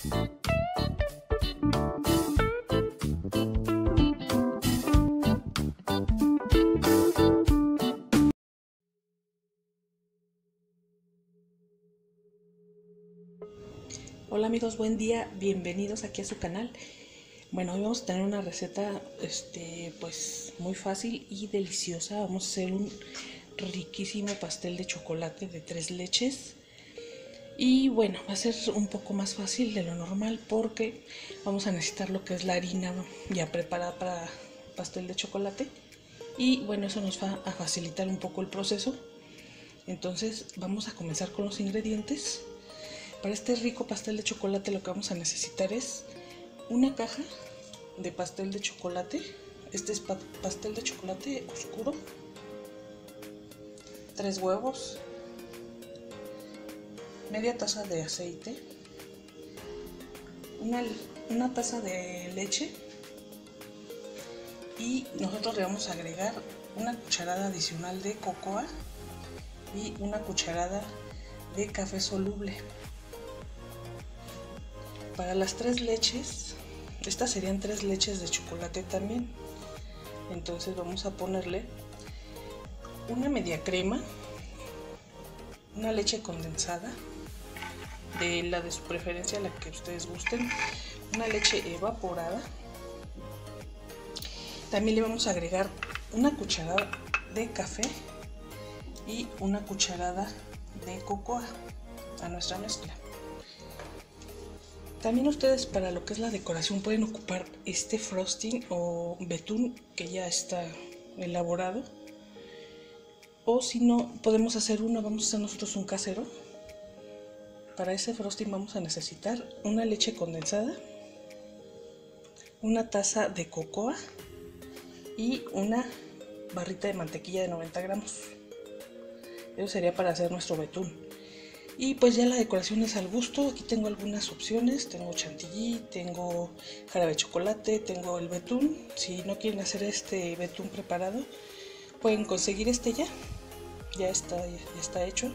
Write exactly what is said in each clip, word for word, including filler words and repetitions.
Hola amigos, buen día, bienvenidos aquí a su canal. Bueno, hoy vamos a tener una receta este, pues muy fácil y deliciosa. Vamos a hacer un riquísimo pastel de chocolate de tres leches. Y bueno, va a ser un poco más fácil de lo normal porque vamos a necesitar lo que es la harina ya preparada para pastel de chocolate. Y bueno, eso nos va a facilitar un poco el proceso. Entonces vamos a comenzar con los ingredientes. Para este rico pastel de chocolate lo que vamos a necesitar es una caja de pastel de chocolate. Este es pastel de chocolate oscuro, tres huevos, media taza de aceite, una, una taza de leche y nosotros le vamos a agregar una cucharada adicional de cocoa y una cucharada de café soluble. Para las tres leches, estas serían tres leches de chocolate también. Entonces vamos a ponerle una media crema, una leche condensada, de la de su preferencia, la que ustedes gusten, una leche evaporada. También le vamos a agregar una cucharada de café y una cucharada de cocoa a nuestra mezcla. También ustedes para lo que es la decoración pueden ocupar este frosting o betún que ya está elaborado, o si no podemos hacer uno, vamos a hacer nosotros un casero. Para ese frosting vamos a necesitar una leche condensada, una taza de cocoa y una barrita de mantequilla de noventa gramos. Eso sería para hacer nuestro betún. Y pues ya la decoración es al gusto. Aquí tengo algunas opciones, tengo chantilly, tengo jarabe de chocolate, tengo el betún. Si no quieren hacer este betún preparado, pueden conseguir este ya, ya está, ya está hecho.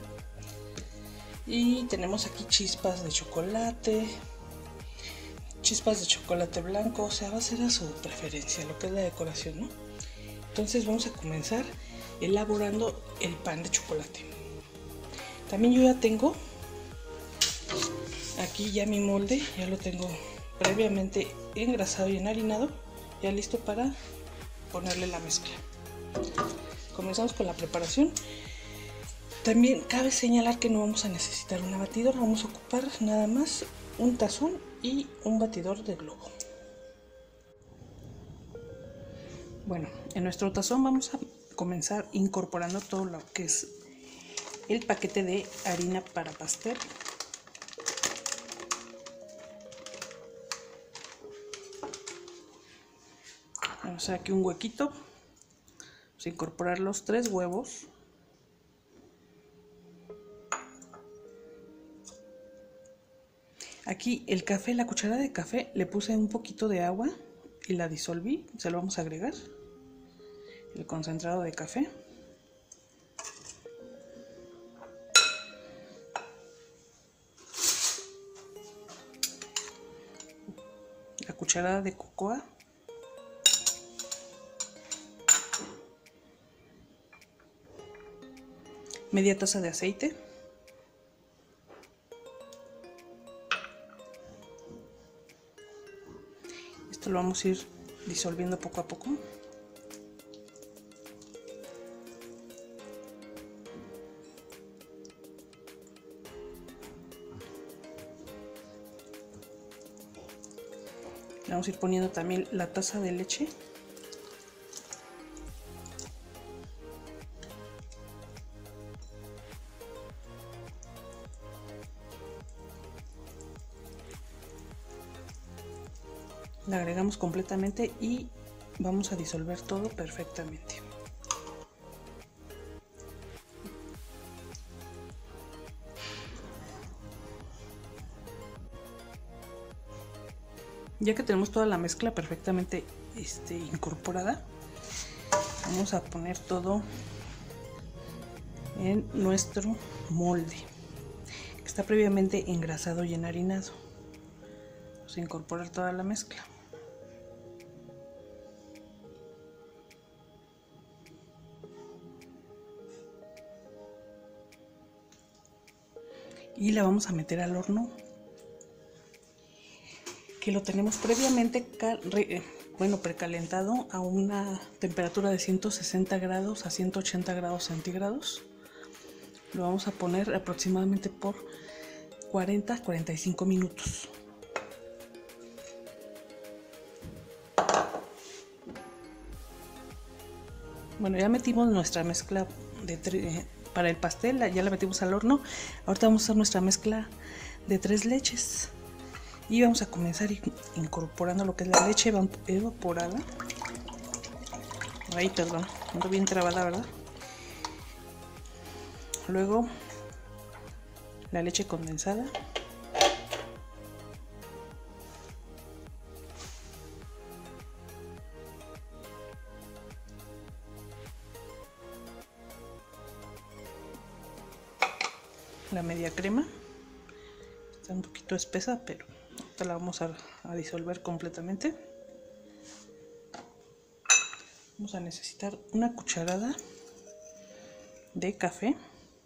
Y tenemos aquí chispas de chocolate, chispas de chocolate blanco, o sea, va a ser a su preferencia lo que es la decoración, ¿no? Entonces vamos a comenzar elaborando el pan de chocolate. También yo ya tengo aquí ya mi molde, ya lo tengo previamente engrasado y enharinado, ya listo para ponerle la mezcla. Comenzamos con la preparación. También cabe señalar que no vamos a necesitar una batidora, vamos a ocupar nada más un tazón y un batidor de globo. Bueno, en nuestro tazón vamos a comenzar incorporando todo lo que es el paquete de harina para pastel. Vamos a hacer aquí un huequito. Vamos a incorporar los tres huevos. Aquí el café, la cucharada de café, le puse un poquito de agua y la disolví. Se lo vamos a agregar. El concentrado de café. La cucharada de cocoa, media taza de aceite, esto lo vamos a ir disolviendo poco a poco. Vamos a ir poniendo también la taza de leche. La agregamos completamente y vamos a disolver todo perfectamente. Ya que tenemos toda la mezcla perfectamente este, incorporada, vamos a poner todo en nuestro molde, que está previamente engrasado y enharinado. vamos a incorporar toda la mezcla. Y la vamos a meter al horno, que lo tenemos previamente bueno precalentado a una temperatura de ciento sesenta grados a ciento ochenta grados centígrados. Lo vamos a poner aproximadamente por cuarenta a cuarenta y cinco minutos. Bueno, ya metimos nuestra mezcla de para el pastel, ya la metimos al horno. Ahorita vamos a hacer nuestra mezcla de tres leches y vamos a comenzar incorporando lo que es la leche evaporada. Ay, perdón, ando bien trabada, ¿verdad? Luego la leche condensada. La media crema. Está un poquito espesa, pero ahorita la vamos a, a disolver completamente. Vamos a necesitar una cucharada de café.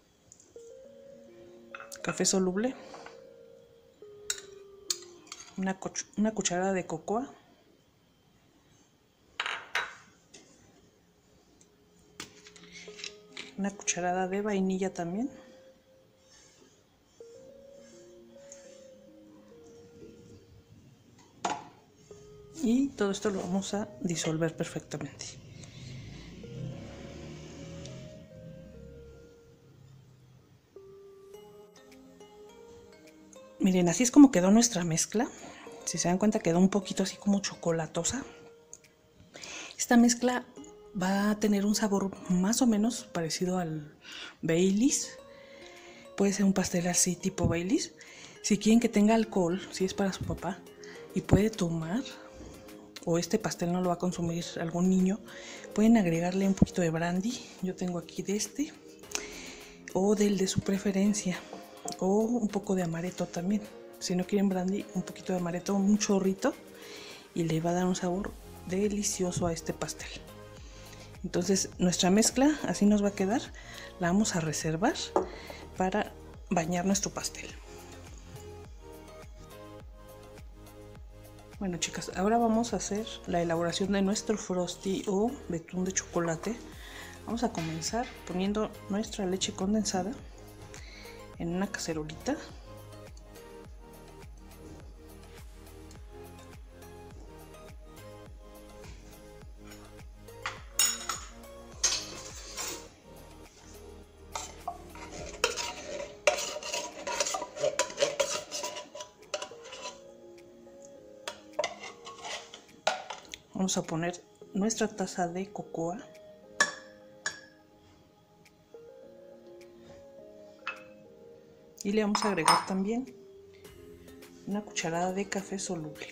Café soluble. Una, una cucharada de cocoa. Una cucharada de vainilla también. Y todo esto lo vamos a disolver perfectamente. Miren, así es como quedó nuestra mezcla. Si se dan cuenta, quedó un poquito así como chocolatosa. Esta mezcla va a tener un sabor más o menos parecido al Baileys. Puede ser un pastel así tipo Baileys. Si quieren que tenga alcohol, si es para su papá y puede tomar, o este pastel no lo va a consumir algún niño, pueden agregarle un poquito de brandy. Yo tengo aquí de este, o del de su preferencia, o un poco de amaretto también. Si no quieren brandy, un poquito de amaretto, un chorrito, y le va a dar un sabor delicioso a este pastel. Entonces nuestra mezcla así nos va a quedar. La vamos a reservar para bañar nuestro pastel. Bueno, chicas, ahora vamos a hacer la elaboración de nuestro frosty o betún de chocolate. Vamos a comenzar poniendo nuestra leche condensada en una cacerolita. Vamos a poner nuestra taza de cocoa. Y le vamos a agregar también una cucharada de café soluble.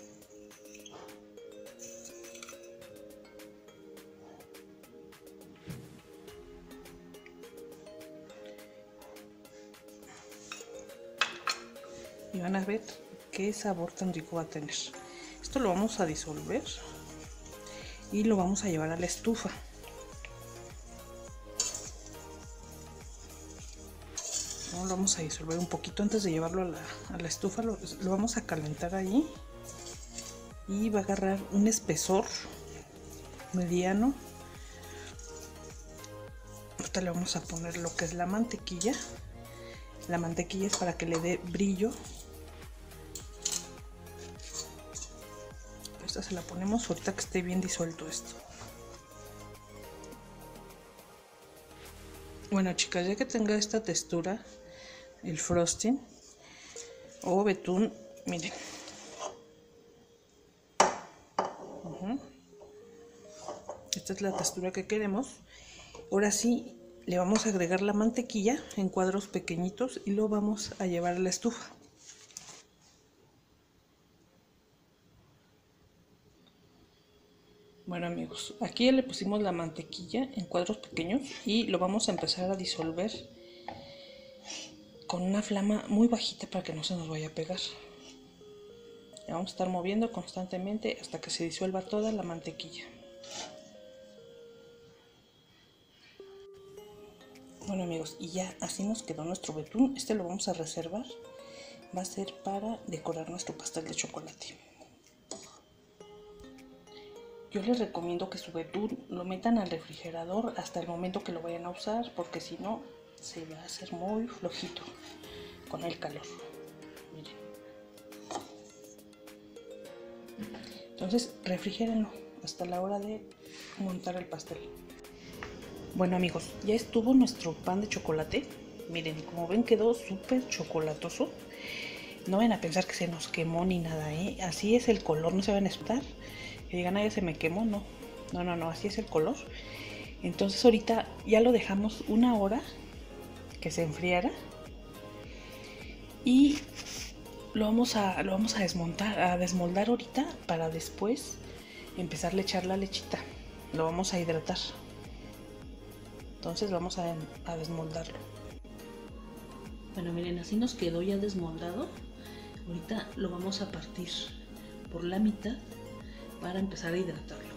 Y van a ver qué sabor tan rico va a tener. Esto lo vamos a disolver y lo vamos a llevar a la estufa. Lo vamos a disolver un poquito antes de llevarlo a la, a la estufa. Lo, lo vamos a calentar ahí y va a agarrar un espesor mediano. Ahorita le vamos a poner lo que es la mantequilla. La mantequilla es para que le dé brillo. Esta se la ponemos ahorita que esté bien disuelto esto. Bueno, chicas, ya que tenga esta textura, el frosting o betún, miren. Uh-huh. Esta es la textura que queremos. Ahora sí, le vamos a agregar la mantequilla en cuadros pequeñitos y lo vamos a llevar a la estufa. Bueno, amigos, aquí ya le pusimos la mantequilla en cuadros pequeños y lo vamos a empezar a disolver con una flama muy bajita para que no se nos vaya a pegar. Le vamos a estar moviendo constantemente hasta que se disuelva toda la mantequilla. Bueno amigos, y ya así nos quedó nuestro betún. Este lo vamos a reservar. Va a ser para decorar nuestro pastel de chocolate. Yo les recomiendo que su betún lo metan al refrigerador hasta el momento que lo vayan a usar, porque si no se va a hacer muy flojito con el calor. Miren. Entonces refrigérenlo hasta la hora de montar el pastel. Bueno amigos, ya estuvo nuestro pan de chocolate. Miren, como ven quedó súper chocolatoso. No vayan a pensar que se nos quemó ni nada, ¿eh? Así es el color, no se van a espantar. Que digan, ay, se me quemó, no. No, no, no, así es el color. Entonces ahorita ya lo dejamos una hora que se enfriara. Y lo vamos a, lo vamos a desmontar, a desmoldar ahorita para después empezarle a echar la lechita. Lo vamos a hidratar. Entonces vamos a, a desmoldarlo. Bueno, miren, así nos quedó ya desmoldado. Ahorita lo vamos a partir por la mitad para empezar a hidratarlo.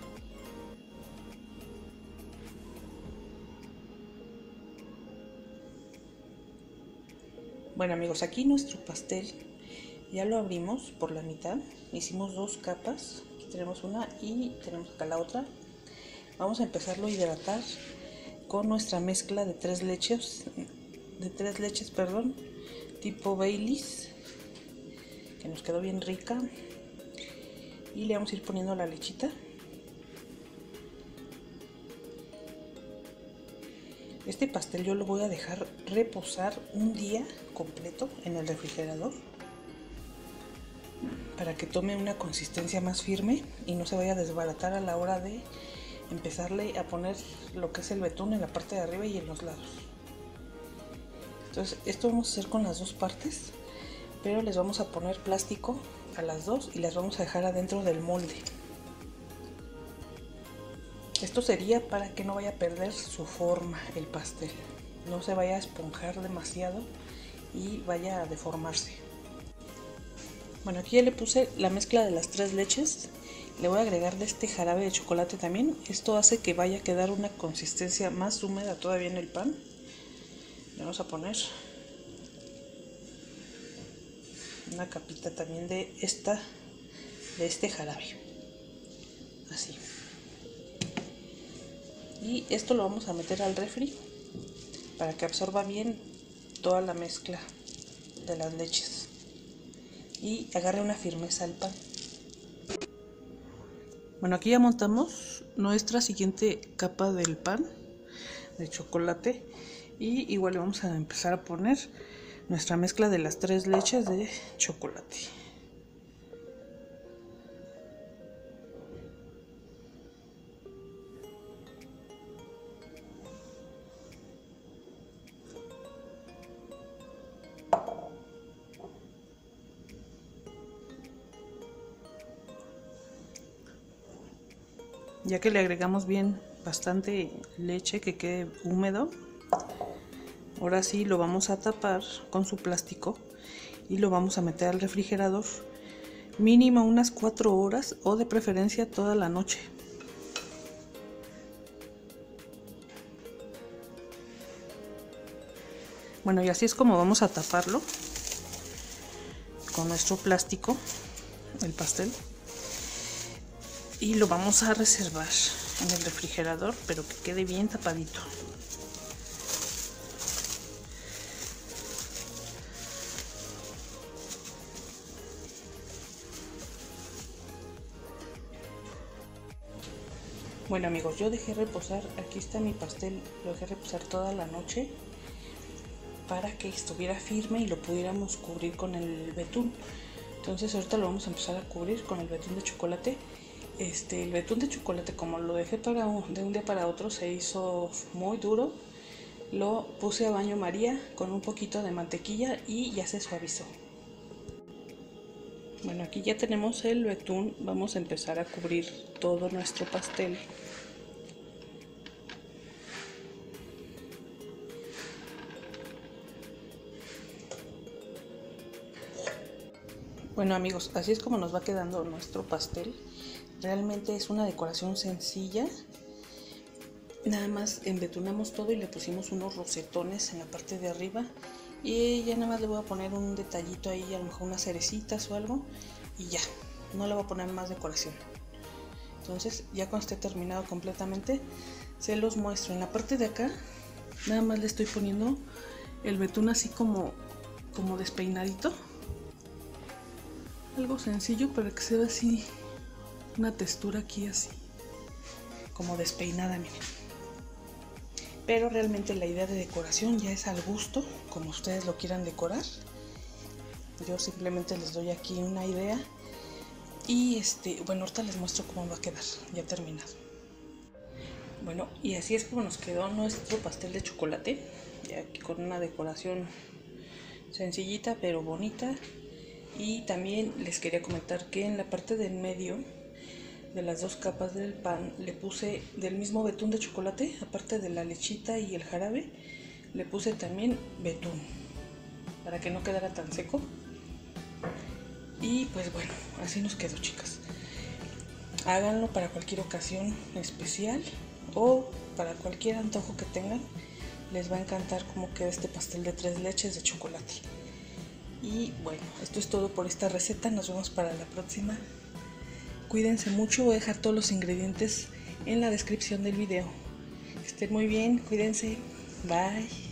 Bueno amigos, aquí nuestro pastel ya lo abrimos por la mitad. Hicimos dos capas. Aquí tenemos una y tenemos acá la otra. Vamos a empezarlo a hidratar con nuestra mezcla de tres leches, de tres leches, perdón, tipo Baileys, que nos quedó bien rica. Y le vamos a ir poniendo la lechita. Este pastel yo lo voy a dejar reposar un día completo en el refrigerador para que tome una consistencia más firme y no se vaya a desbaratar a la hora de empezarle a poner lo que es el betún en la parte de arriba y en los lados. Entonces esto vamos a hacer con las dos partes, pero les vamos a poner plástico a las dos y las vamos a dejar adentro del molde. Esto sería para que no vaya a perder su forma el pastel, no se vaya a esponjar demasiado y vaya a deformarse. Bueno, aquí ya le puse la mezcla de las tres leches. Le voy a agregar de este jarabe de chocolate también. Esto hace que vaya a quedar una consistencia más húmeda todavía en el pan. Le vamos a poner una capita también de esta, de este jarabe. Así. Y esto lo vamos a meter al refri para que absorba bien toda la mezcla de las leches y agarre una firmeza al pan. Bueno, aquí ya montamos nuestra siguiente capa del pan de chocolate y igual le vamos a empezar a poner nuestra mezcla de las tres leches de chocolate. Ya que le agregamos bien bastante leche, que quede húmedo, ahora sí lo vamos a tapar con su plástico y lo vamos a meter al refrigerador mínimo unas cuatro horas o de preferencia toda la noche. Bueno, y así es como vamos a taparlo con nuestro plástico, el pastel. Y lo vamos a reservar en el refrigerador, pero que quede bien tapadito. Bueno amigos, yo dejé reposar, aquí está mi pastel, lo dejé reposar toda la noche para que estuviera firme y lo pudiéramos cubrir con el betún. Entonces ahorita lo vamos a empezar a cubrir con el betún de chocolate. Este, el betún de chocolate, como lo dejé para un, de un día para otro, se hizo muy duro. Lo puse a baño María con un poquito de mantequilla y ya se suavizó. Bueno, aquí ya tenemos el betún. Vamos a empezar a cubrir todo nuestro pastel. Bueno amigos, así es como nos va quedando nuestro pastel. Realmente es una decoración sencilla. Nada más embetunamos todo y le pusimos unos rosetones en la parte de arriba. Y ya nada más le voy a poner un detallito ahí, a lo mejor unas cerecitas o algo. Y ya, no le voy a poner más decoración. Entonces ya cuando esté terminado completamente, se los muestro. En la parte de acá, nada más le estoy poniendo el betún así como, como despeinadito. Algo sencillo para que se vea así una textura aquí así como despeinada, miren. Pero realmente la idea de decoración ya es al gusto, como ustedes lo quieran decorar. Yo simplemente les doy aquí una idea. Y este, bueno, ahorita les muestro cómo va a quedar ya terminado. Bueno, y así es como nos quedó nuestro pastel de chocolate, ya aquí con una decoración sencillita pero bonita. Y también les quería comentar que en la parte del medio de las dos capas del pan le puse del mismo betún de chocolate, aparte de la lechita y el jarabe, le puse también betún para que no quedara tan seco. Y pues bueno, así nos quedó, chicas. Háganlo para cualquier ocasión especial o para cualquier antojo que tengan. Les va a encantar cómo queda este pastel de tres leches de chocolate. Y bueno, esto es todo por esta receta. Nos vemos para la próxima. Cuídense mucho, voy a dejar todos los ingredientes en la descripción del video. Que estén muy bien, cuídense, bye.